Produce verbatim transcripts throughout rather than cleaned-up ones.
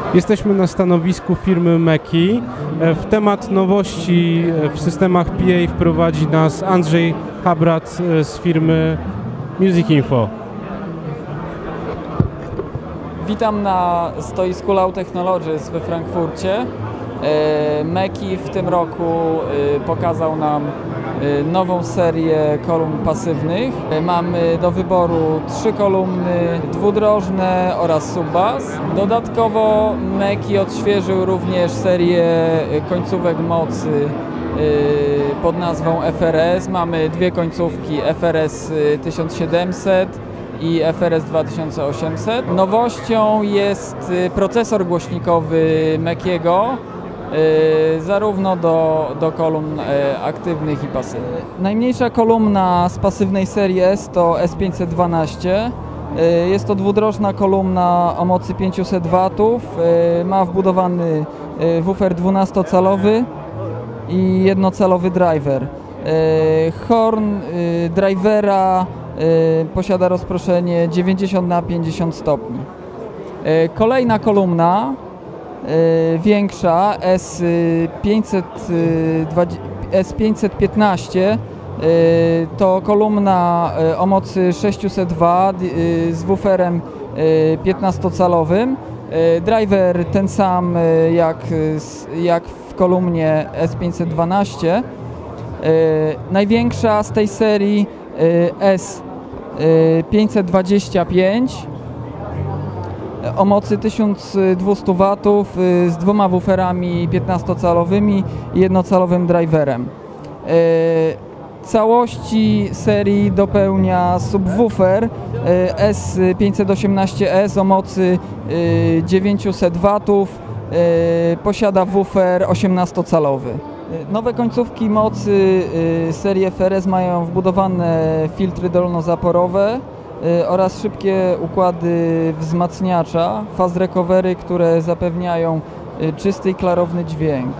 Jesteśmy na stanowisku firmy Meki. W temat nowości w systemach P A wprowadzi nas Andrzej Habrat z firmy Music Info. Witam na stoisku Low Technologies we Frankfurcie. Meki w tym roku pokazał nam nową serię kolumn pasywnych. Mamy do wyboru trzy kolumny dwudrożne oraz subbas. Dodatkowo Meki odświeżył również serię końcówek mocy pod nazwą F R S. Mamy dwie końcówki F R S tysiąc siedemset i F R S dwa tysiące osiemset. Nowością jest procesor głośnikowy Mekiego, zarówno do, do kolumn aktywnych i pasywnych. Najmniejsza kolumna z pasywnej serii S to S pięćset dwanaście. Jest to dwudrożna kolumna o mocy pięćset watów. Ma wbudowany woofer dwunastocalowy i jednocalowy driver. Horn drivera posiada rozproszenie dziewięćdziesiąt na pięćdziesiąt stopni. Kolejna kolumna większa S pięćset piętnaście to kolumna o mocy sześćset watów z wooferem piętnastocalowym. Driver ten sam jak, jak w kolumnie S pięćset dwanaście. Największa z tej serii S pięćset dwadzieścia pięć o mocy tysiąc dwieście watów z dwoma wooferami piętnastocalowymi i jednocalowym driverem. Całości serii dopełnia subwoofer S pięćset osiemnaście S o mocy dziewięćset watów. Posiada woofer osiemnastocalowy. Nowe końcówki mocy serii F R S mają wbudowane filtry dolnozaporowe oraz szybkie układy wzmacniacza, fast recovery, które zapewniają czysty i klarowny dźwięk.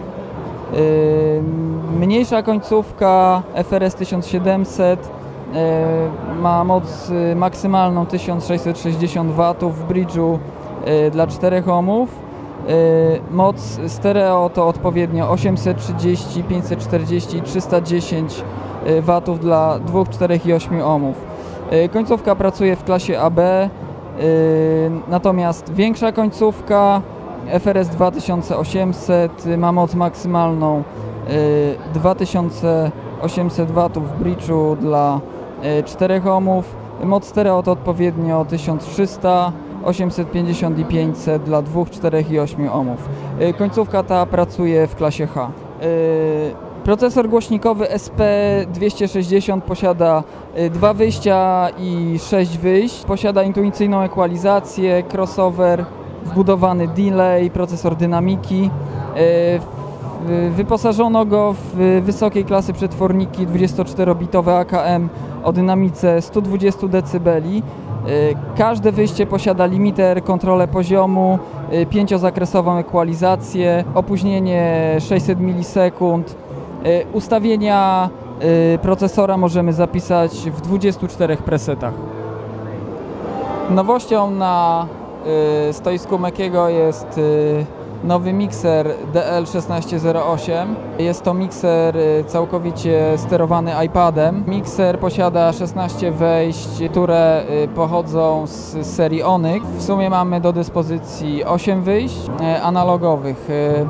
Mniejsza końcówka F R S tysiąc siedemset ma moc maksymalną tysiąc sześćset sześćdziesiąt watów w bridge'u dla czterech ohmów. Moc stereo to odpowiednio osiemset trzydzieści, pięćset czterdzieści i trzysta dziesięć watów dla dwóch, czterech i ośmiu ohmów. Końcówka pracuje w klasie A B, natomiast większa końcówka F R S dwa tysiące osiemset ma moc maksymalną dwa tysiące osiemset watów w bridge'u dla czterech ohmów. Moc stereo to odpowiednio tysiąc trzysta, osiemset pięćdziesiąt i pięćset dla dwóch, czterech i ośmiu ohmów. Końcówka ta pracuje w klasie H. Procesor głośnikowy S P dwieście sześćdziesiąt posiada dwa wyjścia i sześć wyjść. Posiada intuicyjną ekwalizację, crossover, wbudowany delay, procesor dynamiki. Wyposażono go w wysokiej klasy przetworniki dwudziestoczterobitowe A K M o dynamice sto dwadzieścia decybeli. Każde wyjście posiada limiter, kontrolę poziomu, pięciozakresową ekwalizację, opóźnienie sześćset milisekund. Ustawienia procesora możemy zapisać w dwudziestu czterech presetach. Nowością na stoisku Mekiego jest nowy mikser D L szesnaście zero osiem. Jest to mikser całkowicie sterowany iPadem. Mikser posiada szesnaście wejść, które pochodzą z serii Onyx. W sumie mamy do dyspozycji osiem wyjść analogowych.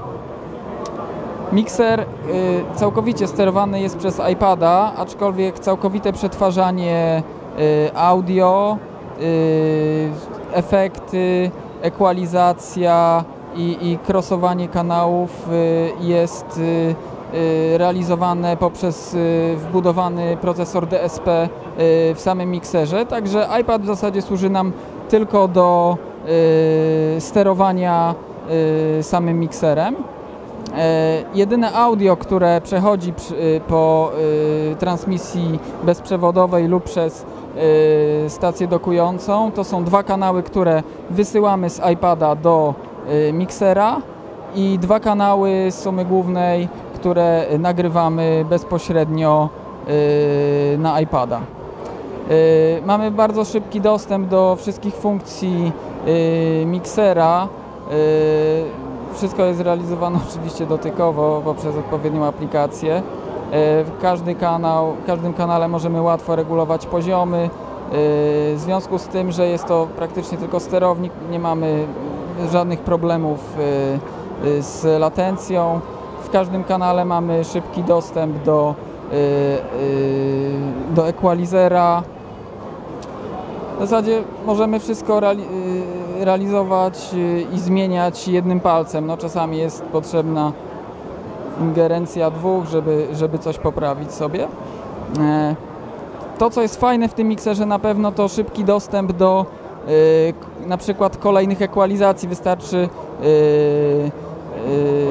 Mikser całkowicie sterowany jest przez iPada, aczkolwiek całkowite przetwarzanie audio, efekty, ekwalizacja i, i crossowanie kanałów jest realizowane poprzez wbudowany procesor D S P w samym mikserze, także iPad w zasadzie służy nam tylko do sterowania samym mikserem. Jedyne audio, które przechodzi po transmisji bezprzewodowej lub przez stację dokującą, to są dwa kanały, które wysyłamy z iPada do miksera i dwa kanały z sumy głównej, które nagrywamy bezpośrednio na iPada. Mamy bardzo szybki dostęp do wszystkich funkcji miksera. Wszystko jest realizowane oczywiście dotykowo poprzez odpowiednią aplikację. Każdy kanał, w każdym kanale możemy łatwo regulować poziomy. W związku z tym, że jest to praktycznie tylko sterownik, nie mamy żadnych problemów z latencją. W każdym kanale mamy szybki dostęp do, do equalizera. W zasadzie możemy wszystko reali realizować i zmieniać jednym palcem. No, czasami jest potrzebna ingerencja dwóch, żeby, żeby coś poprawić sobie. To, co jest fajne w tym mikserze na pewno, to szybki dostęp do yy, na przykład kolejnych ekwalizacji. Wystarczy yy, yy,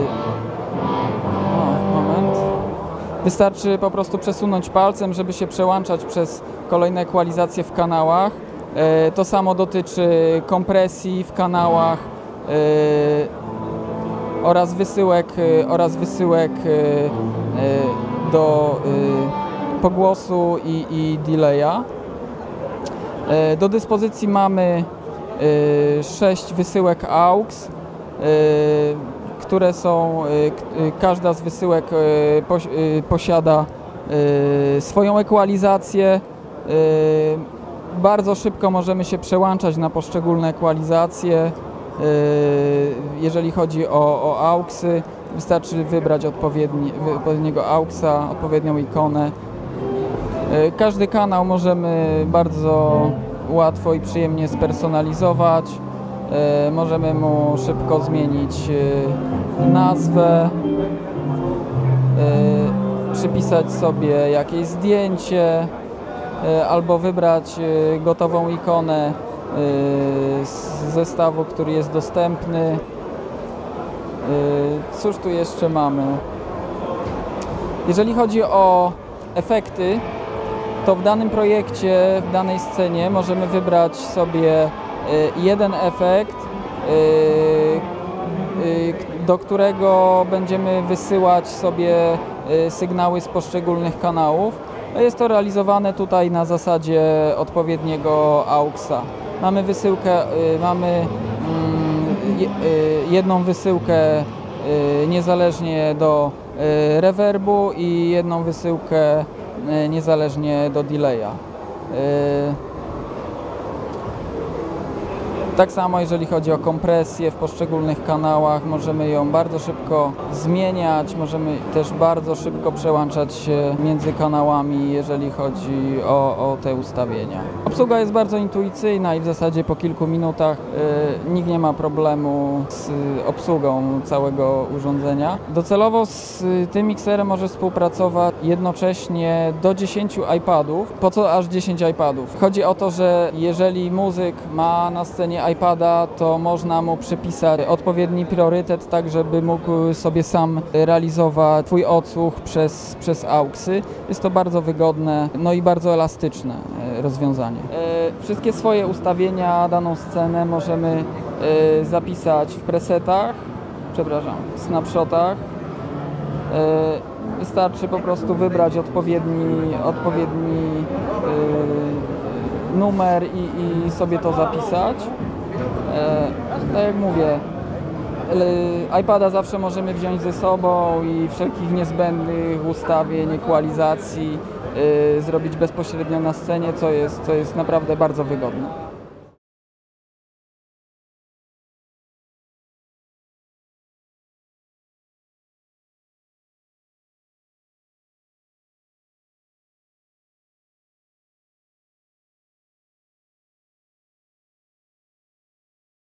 o, moment. Wystarczy po prostu przesunąć palcem, żeby się przełączać przez kolejne ekwalizacje w kanałach. Yy, to samo dotyczy kompresji w kanałach yy, oraz wysyłek, yy, oraz wysyłek yy, yy, do yy, pogłosu i, i delaya. Do dyspozycji mamy sześć wysyłek A U X, które są, każda z wysyłek posiada swoją ekwalizację. Bardzo szybko możemy się przełączać na poszczególne ekwalizacje. Jeżeli chodzi o, o A U Xy, wystarczy wybrać odpowiedni, odpowiedniego A U Xa, odpowiednią ikonę. Każdy kanał możemy bardzo łatwo i przyjemnie spersonalizować. Możemy mu szybko zmienić nazwę, przypisać sobie jakieś zdjęcie albo wybrać gotową ikonę z zestawu, który jest dostępny. Cóż tu jeszcze mamy? Jeżeli chodzi o efekty, to w danym projekcie, w danej scenie możemy wybrać sobie jeden efekt, do którego będziemy wysyłać sobie sygnały z poszczególnych kanałów. Jest to realizowane tutaj na zasadzie odpowiedniego A U Xa. Mamy wysyłkę, mamy jedną wysyłkę niezależnie do rewerbu i jedną wysyłkę niezależnie do delaya. Tak samo jeżeli chodzi o kompresję w poszczególnych kanałach, możemy ją bardzo szybko zmieniać, możemy też bardzo szybko przełączać się między kanałami, jeżeli chodzi o, o te ustawienia. Obsługa jest bardzo intuicyjna i w zasadzie po kilku minutach y, nikt nie ma problemu z obsługą całego urządzenia. Docelowo z tym mikserem może współpracować jednocześnie do dziesięciu iPadów. Po co aż dziesięć iPadów? Chodzi o to, że jeżeli muzyk ma na scenie iPada, to można mu przypisać odpowiedni priorytet, tak żeby mógł sobie sam realizować swój odsłuch przez, przez A U Xy. Jest to bardzo wygodne, no i bardzo elastyczne rozwiązanie. Wszystkie swoje ustawienia, daną scenę możemy zapisać w presetach, przepraszam, w snapshotach. Wystarczy po prostu wybrać odpowiedni, odpowiedni numer i, i sobie to zapisać. E, tak jak mówię, iPada zawsze możemy wziąć ze sobą i wszelkich niezbędnych ustawień, ekwalizacji y, zrobić bezpośrednio na scenie, co jest, co jest naprawdę bardzo wygodne.